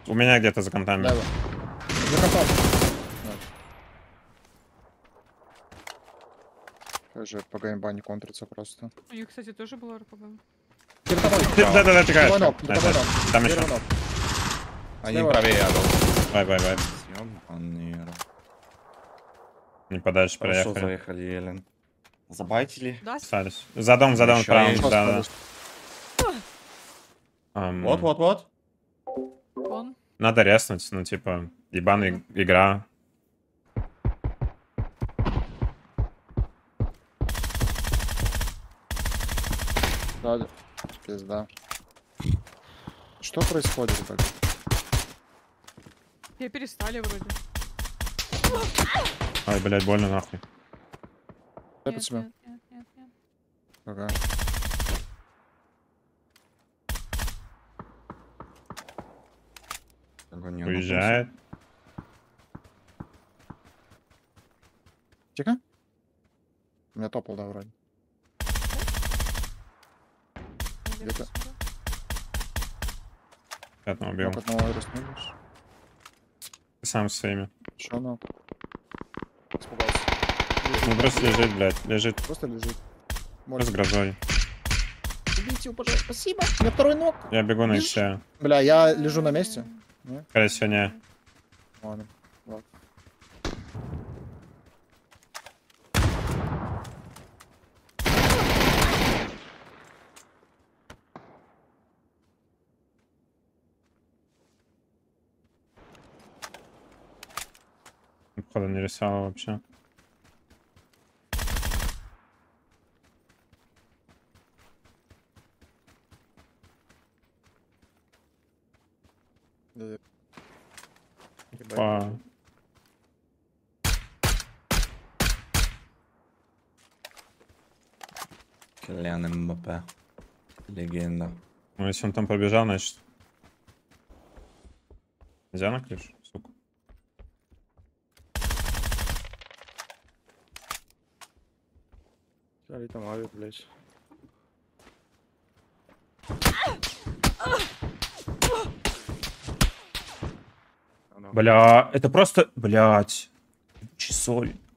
У меня где-то за контами. Лево. За компом. Тоже по геймбане контрится просто. У них, кстати, тоже была РПГ. Перед тобой. Да-да-да, тикаешь. Тобой ног, перед тобой ног. Там еще. Первый ног. Они Слева. правее ядал. Vai. Ёбаный рот. Не подальше Хорошо проехали. заехали, Елен. Забайтили? Да? Остались. За дом Еще правым. есть. Да. Вот. Он. Надо резнуть, ну типа, ебаная игра. Да. Пизда. Что происходит, блядь? Те перестали вроде. Ай, блядь, больно нахуй. Я под себя. Нет. Ага. Уезжает. Тихо. У меня топал, да, вроде. Где-то. Пятого убил. Ног одного растнулись. Ты сам со своими. Еще ног. Испугался. Ну просто лежит, блядь. Лежит. Просто лежит. С грозой. Убейте его, пожалуйста. Спасибо. У меня второй ног. Я бегу на Лежишь? все. Бля, я лежу на месте. Не? Скорее всего, не. Ладно. Ладно. Походу не рисовал вообще. Опа. Киллиан МБП. Легенда. Ну если он там побежал, значит... Нельзя на крышу, сука. Смотри, там авиа, блядь. Бля, это просто... Блядь. Часой.